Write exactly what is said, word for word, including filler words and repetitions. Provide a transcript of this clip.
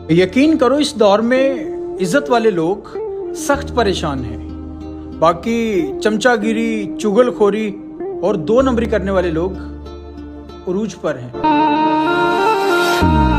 यकीन करो इस दौर में इज्जत वाले लोग सख्त परेशान हैं, बाकी चमचागिरी, चुगलखोरी और दो नंबरी करने वाले लोग उरूज पर हैं।